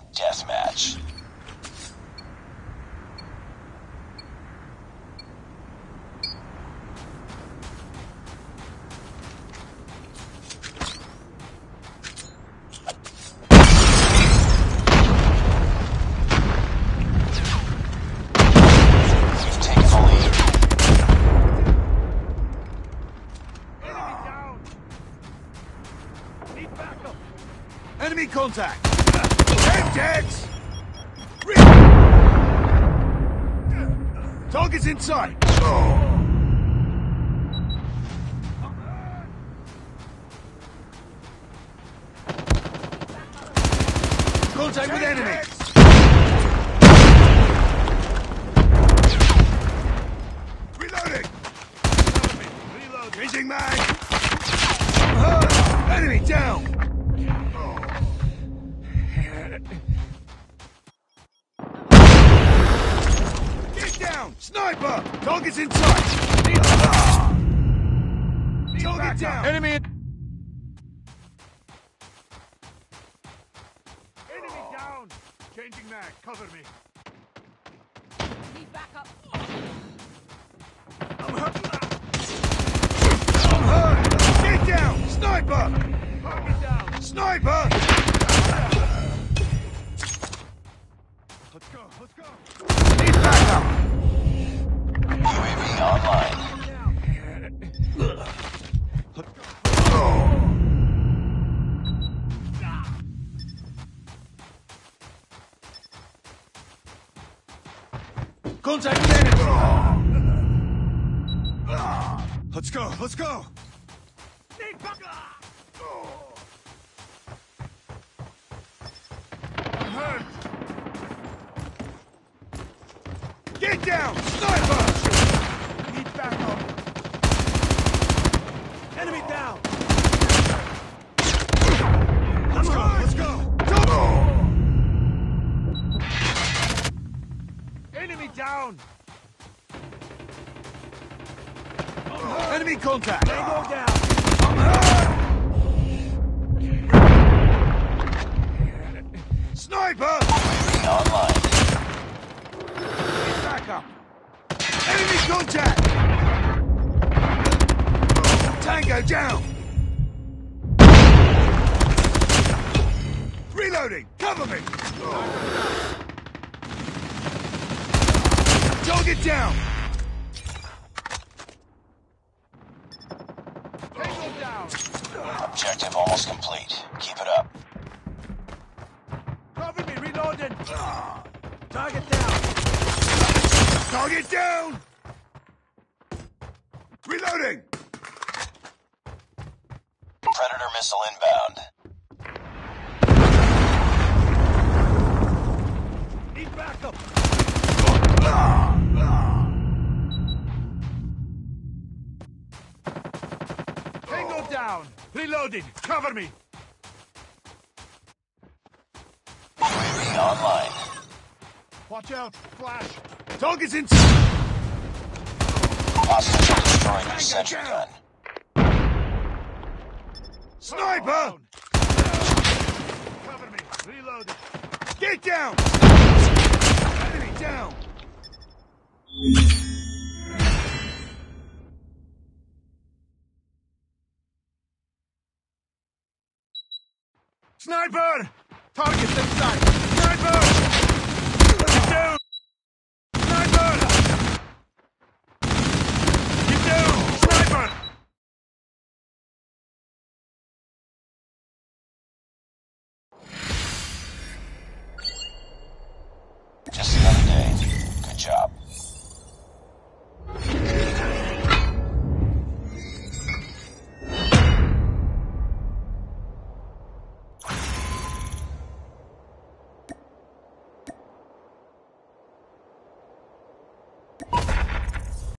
Deathmatch. You've taken the lead. Enemy contact! Heads! Target's in sight! Contact with enemy! Reloading! Changing mag! Enemy down! Sniper! Target's in sight! Target down! Enemy! Enemy down! Changing mag, cover me. Need backup. I'm hurt! Get down! Sniper! Target down! Sniper! Let's go, let's go! Need backup! UAV online. Contact with enemy! Let's go, let's go! I'm hurt! Get down! Sniper! Need backup! Enemy down! Let's go, let's go! Enemy down! Enemy contact! Tango down! I'm hurt! Sniper! UAV online. Need backup! Enemy contact! Tango down! Reloading! Cover me! Target down! Tango down! Objective almost complete. Keep it up. Cover me! Reloading! Target down! Target down! Reloading! Predator missile inbound. Need backup! Tango down! Reloading! Cover me! UAV online. Watch out! Flash! Target's in... Hostile destroying your sentry down. gun. Sniper! Cover me! Reloading! Get down! Enemy down! Sniper! Target's in sight! Sniper! Get down! Sniper! Get down! Sniper! Just another day. Good job.